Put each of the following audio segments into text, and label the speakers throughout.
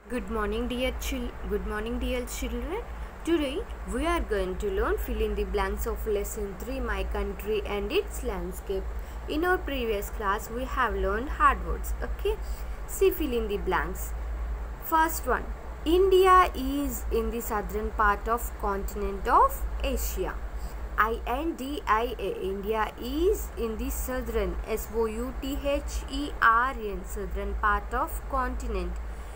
Speaker 1: Good morning, dear children. Today we are going to learn fill in the blanks of lesson 3, My Country and Its Landscape. In our previous class we have learned hard words. Okay, see, fill in the blanks. First one, India is in the southern part of continent of Asia. INDIA, India is in the southern, SOUTHERN, southern part of continent,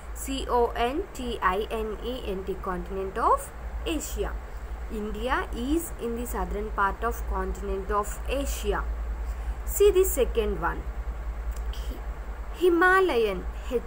Speaker 1: CONTINENT, continent of Asia. India is in the southern part of continent of Asia. See the second one, Himalayan,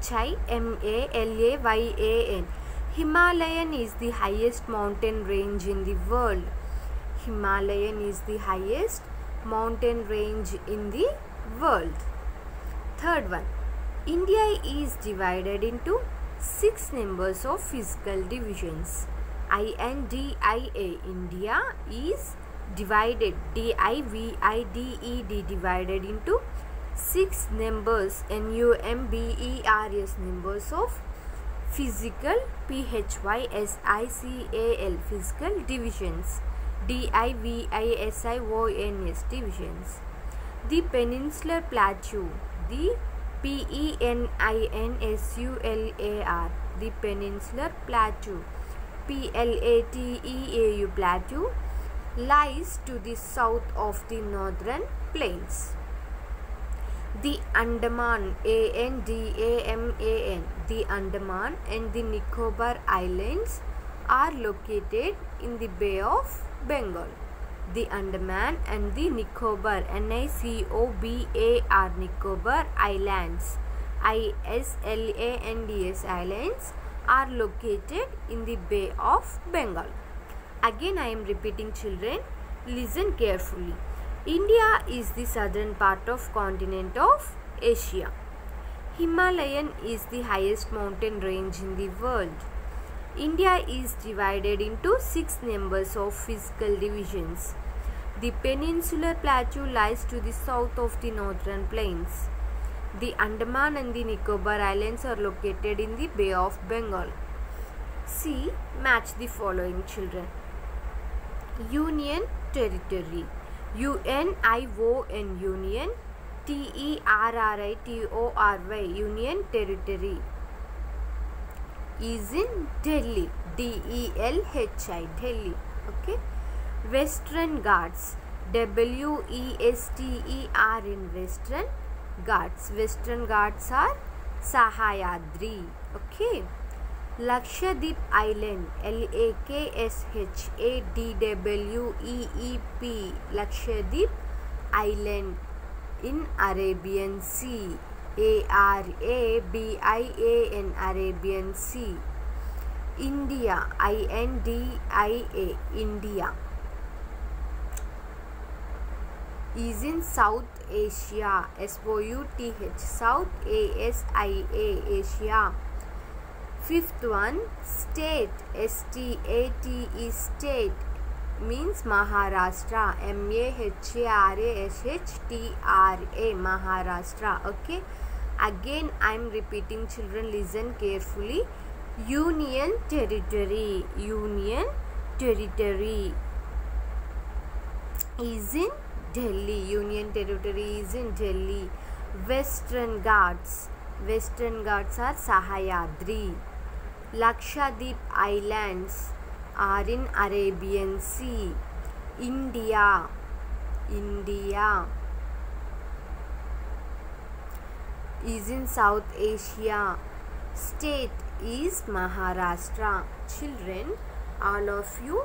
Speaker 1: HIMALAYAN. Himalayan is the highest mountain range in the world. Himalayan is the highest mountain range in the world. Third one, India is divided into 6 numbers of physical divisions. INDIA, India is divided, DIVIDED, divided into 6 numbers, NUMBERS, numbers of physical, PHYSICAL, physical divisions, DIVISIONS, divisions. The Peninsular Plateau, the PENINSULAR, the Peninsular Plateau, PLATEAU, plateau, lies to the south of the northern plains. The Andaman, ANDAMAN, the Andaman and the Nicobar Islands are located in the Bay of Bengal. The Andaman and the Nicobar, NICOBAR, Nicobar Islands, ISLANDS, islands, are located in the Bay of Bengal. Again I am repeating, children, listen carefully. India is the southern part of continent of Asia. Himalayan is the highest mountain range in the world. India is divided into 6 numbers of physical divisions. The Peninsular Plateau lies to the south of the northern plains. The Andaman and the Nicobar Islands are located in the Bay of Bengal. See, match the following, children. Union Territory, UNION, Union, TERRITORY, Union Territory, is in Delhi, DELHI, Delhi. Okay. Western Ghats, WESTER, in Western Ghats. Western Ghats are Sahyadri. Okay. Lakshadweep Island, LAKSHADWEEP, Lakshadweep Island, in Arabian Sea, ARABIAN, Arabian Sea. India, INDIA, India, is in South Asia, SOUTH, South ASIA, Asia. Fifth one, state, STATE, state, means Maharashtra, MAHARASHTRA, Maharashtra. Okay. Again I am repeating, children, listen carefully. Union Territory, Union Territory is in Delhi, Union Territory is in Delhi. Western Ghats, Western Ghats are Sahyadri. Lakshadweep Islands are in Arabian Sea. India, India is in South Asia. State is Maharashtra. Children, all of you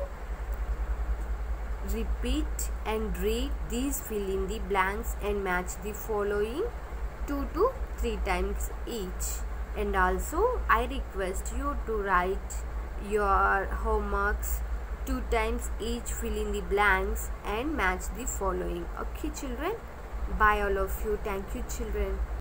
Speaker 1: repeat and read these fill in the blanks and match the following 2 to 3 times each. And also I request you to write your homeworks 2 times each, fill in the blanks and match the following. Okay, children. Bye all of you. Thank you, children.